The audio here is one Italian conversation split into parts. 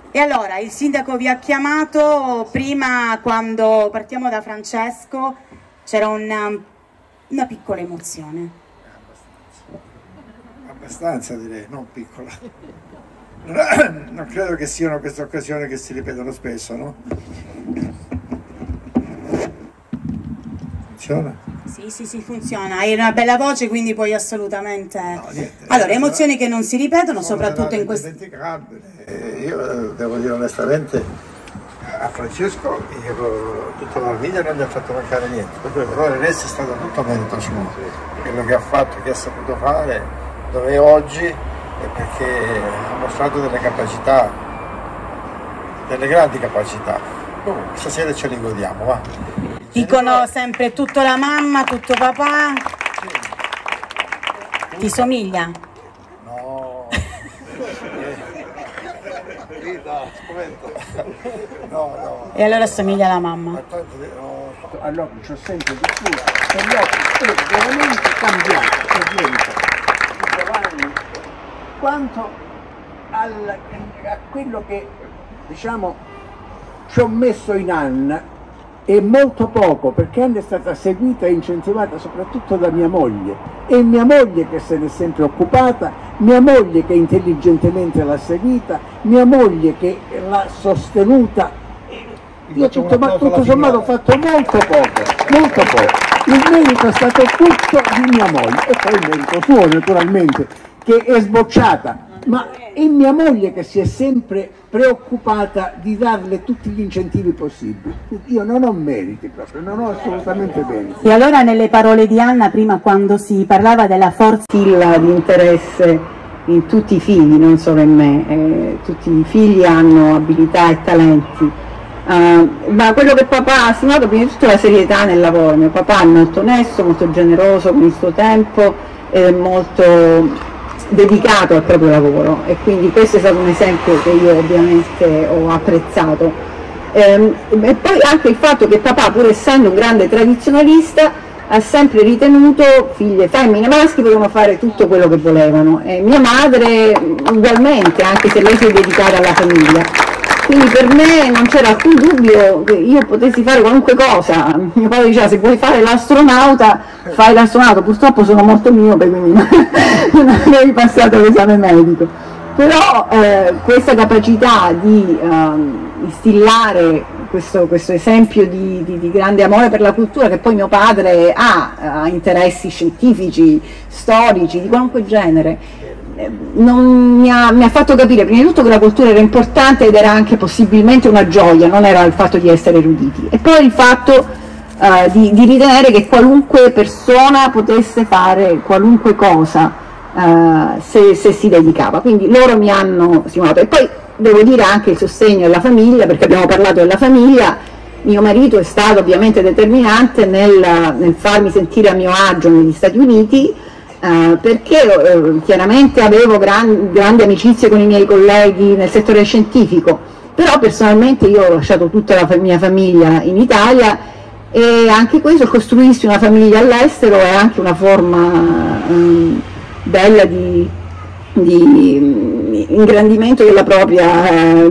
E allora, il sindaco vi ha chiamato, prima quando partiamo da Francesco c'era una piccola emozione. Abbastanza direi, non piccola. Non credo che siano queste occasioni che si ripetono spesso, no? Funziona? Sì, funziona. Hai una bella voce, quindi puoi assolutamente... No, niente. Allora, emozioni che non si ripetono, soprattutto in questo... Io devo dire onestamente, a Francesco tutta la famiglia non gli ha fatto mancare niente, però il resto è stato tutto merito suo. Quello che ha fatto, che ha saputo fare, dove è oggi, è perché ha mostrato delle capacità, delle grandi capacità. Stasera ce li godiamo, va. Dicono sempre tutto la mamma, tutto papà. Ti somiglia? No. No. E allora somiglia alla mamma. Allora c'ho sempre di più, per gli occhi è veramente cambiato, Giovanni, quanto a quello che, diciamo, ci ho messo in Anna. E molto poco, perché Anna è stata seguita e incentivata soprattutto da mia moglie, e mia moglie che se n'è sempre occupata, mia moglie che intelligentemente l'ha seguita, mia moglie che l'ha sostenuta. Io tutto sommato ho fatto molto poco, il merito è stato tutto di mia moglie, e poi il merito suo naturalmente, che è sbocciata, ma è mia moglie che si è sempre preoccupata di darle tutti gli incentivi possibili. Io non ho meriti proprio, non ho assolutamente meriti. E allora nelle parole di Anna prima, quando si parlava della forza di interesse in tutti i figli, non solo in me, tutti i figli hanno abilità e talenti, ma quello che papà ha stimato prima di tutto è la serietà nel lavoro. Mio papà è molto onesto, molto generoso con il suo tempo ed è molto dedicato al proprio lavoro, e quindi questo è stato un esempio che io ovviamente ho apprezzato, e poi anche il fatto che papà, pur essendo un grande tradizionalista, ha sempre ritenuto figlie femmine e maschi potevano fare tutto quello che volevano, e mia madre ugualmente, anche se lei si è dedicata alla famiglia. Quindi per me non c'era alcun dubbio che io potessi fare qualunque cosa. Mio padre diceva: se vuoi fare l'astronauta, fai l'astronauta. Purtroppo sono molto miope, quindi non avrei passato l'esame medico. Però questa capacità di instillare questo esempio di grande amore per la cultura, che poi mio padre ha interessi scientifici, storici, di qualunque genere, mi ha fatto capire prima di tutto che la cultura era importante ed era anche possibilmente una gioia, non era il fatto di essere eruditi, e poi il fatto di ritenere che qualunque persona potesse fare qualunque cosa se si dedicava. Quindi loro mi hanno stimolato, e poi devo dire anche il sostegno della famiglia, perché abbiamo parlato della famiglia. Mio marito è stato ovviamente determinante nel farmi sentire a mio agio negli Stati Uniti, perché chiaramente avevo grandi amicizie con i miei colleghi nel settore scientifico, però personalmente io ho lasciato tutta la mia famiglia in Italia, e anche questo, costruirsi una famiglia all'estero, è anche una forma bella di ingrandimento della propria,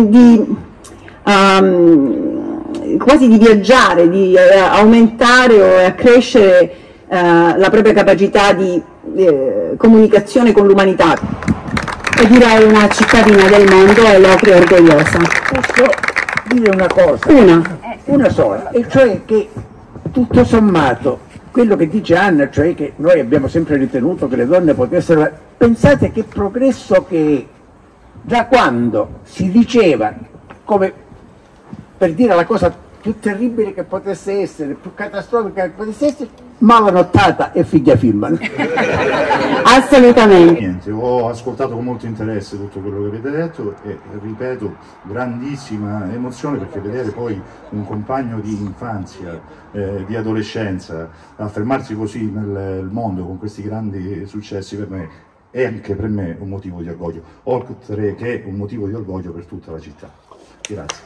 quasi di viaggiare, di aumentare o accrescere la propria capacità di comunicazione con l'umanità. E direi una cittadina del mondo, e l'opera orgogliosa. Posso dire una cosa? Una sola, e cioè che tutto sommato quello che dice Anna, cioè che noi abbiamo sempre ritenuto che le donne potessero... Pensate che progresso che è, da quando si diceva, come per dire la cosa più terribile che potesse essere, più catastrofica che potesse essere, malanottata e figlia filmano. Assolutamente. Niente, ho ascoltato con molto interesse tutto quello che avete detto, e ripeto, grandissima emozione, perché vedere poi un compagno di infanzia, di adolescenza, affermarsi così nel mondo con questi grandi successi, per me è anche per me un motivo di orgoglio, oltre che un motivo di orgoglio per tutta la città. Grazie.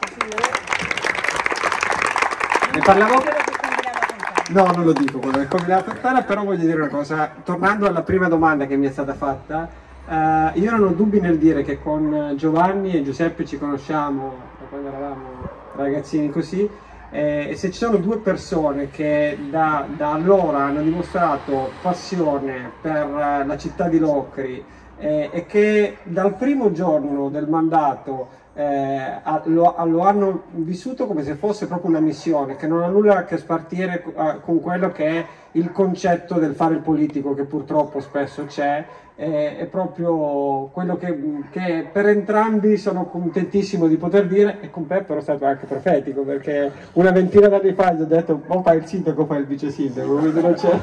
Ne parlavo? No, non lo dico quello del combinato Fontana, però voglio dire una cosa, tornando alla prima domanda che mi è stata fatta, Io non ho dubbi nel dire che con Giovanni e Giuseppe ci conosciamo da quando eravamo ragazzini così, e se ci sono due persone che da allora hanno dimostrato passione per la città di Locri e che dal primo giorno del mandato lo hanno vissuto come se fosse proprio una missione, che non ha nulla a che spartire con quello che è il concetto del fare il politico, che purtroppo spesso c'è, è proprio quello che per entrambi sono contentissimo di poter dire, e con Peppe ero stato anche profetico, perché una ventina d'anni fa gli ho detto o fai il sindaco o fai il vice sindaco, quindi non c'è.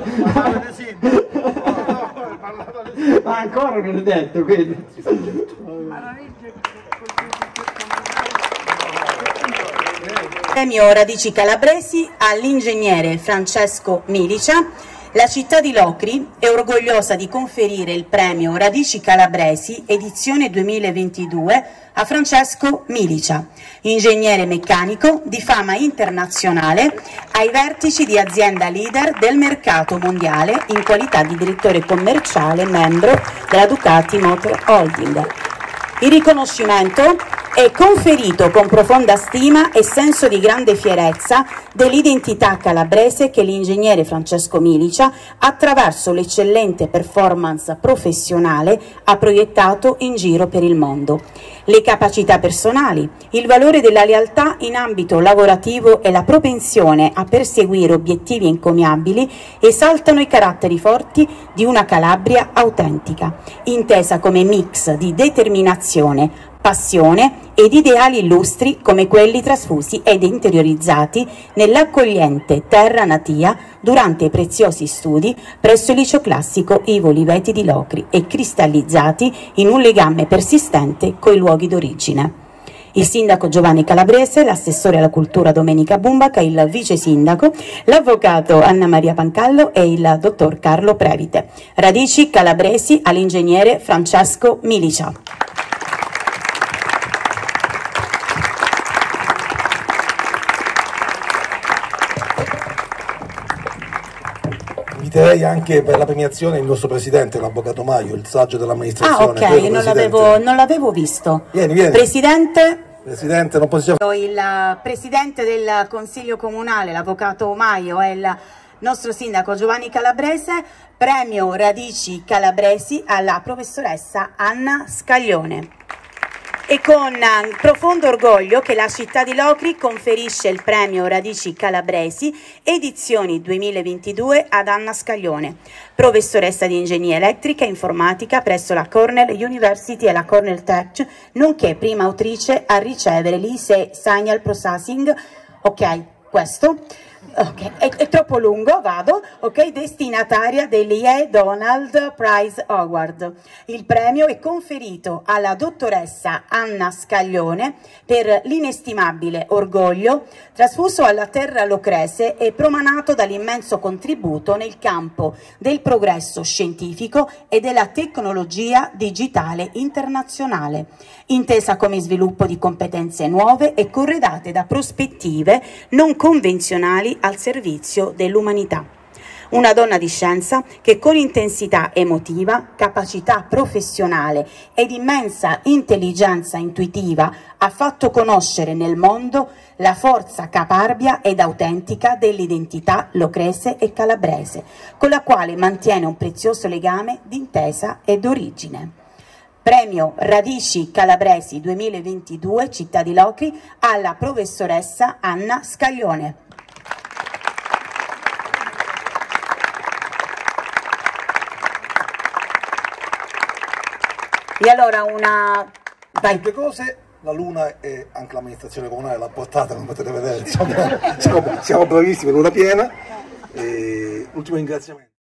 Ma ancora non è detto, quindi. Premio Radici Calabresi all'ingegnere Francesco Milicia. La città di Locri è orgogliosa di conferire il premio Radici Calabresi edizione 2022 a Francesco Milicia, ingegnere meccanico di fama internazionale ai vertici di azienda leader del mercato mondiale in qualità di direttore commerciale membro della Ducati Motor Holding. Il riconoscimento è conferito con profonda stima e senso di grande fierezza dell'identità calabrese che l'ingegnere Francesco Milicia, attraverso l'eccellente performance professionale, ha proiettato in giro per il mondo. Le capacità personali, il valore della lealtà in ambito lavorativo e la propensione a perseguire obiettivi encomiabili esaltano i caratteri forti di una Calabria autentica, intesa come mix di determinazione, passione ed ideali illustri come quelli trasfusi ed interiorizzati nell'accogliente terra natia durante i preziosi studi presso il liceo classico Ivo Olivetti di Locri e cristallizzati in un legame persistente coi luoghi d'origine. Il sindaco Giovanni Calabrese, l'assessore alla cultura Domenica Bumbaca, il vice sindaco, l'avvocato Anna Maria Pancallo e il dottor Carlo Previte. Radici calabresi all'ingegnere Francesco Milicia. Inviterei anche per la premiazione il nostro presidente, l'avvocato Maio, il saggio dell'amministrazione. Ah, ok, non l'avevo visto. Vieni. Presidente, non possiamo. Il presidente del Consiglio Comunale, l'avvocato Maio, e il nostro sindaco Giovanni Calabrese, premio Radici Calabresi alla professoressa Anna Scaglione. E con profondo orgoglio che la città di Locri conferisce il premio Radici Calabresi edizioni 2022 ad Anna Scaglione, professoressa di ingegneria elettrica e informatica presso la Cornell University e la Cornell Tech, nonché prima autrice a ricevere l'ISE Signal Processing, ok, questo. Ok, è troppo lungo, vado, ok, destinataria dell'E. Donald Prize Award. Il premio è conferito alla dottoressa Anna Scaglione per l'inestimabile orgoglio trasfuso alla terra locrese e promanato dall'immenso contributo nel campo del progresso scientifico e della tecnologia digitale internazionale, intesa come sviluppo di competenze nuove e corredate da prospettive non convenzionali al servizio dell'umanità. Una donna di scienza che con intensità emotiva, capacità professionale ed immensa intelligenza intuitiva ha fatto conoscere nel mondo la forza caparbia ed autentica dell'identità locrese e calabrese, con la quale mantiene un prezioso legame d'intesa ed origine. Premio Radici Calabresi 2022 Città di Locri alla professoressa Anna Scaglione. E allora Vai. Due cose, la luna e anche l'amministrazione comunale l'ha portata, come potete vedere, insomma, siamo bravissimi, luna piena. Ultimo ringraziamento.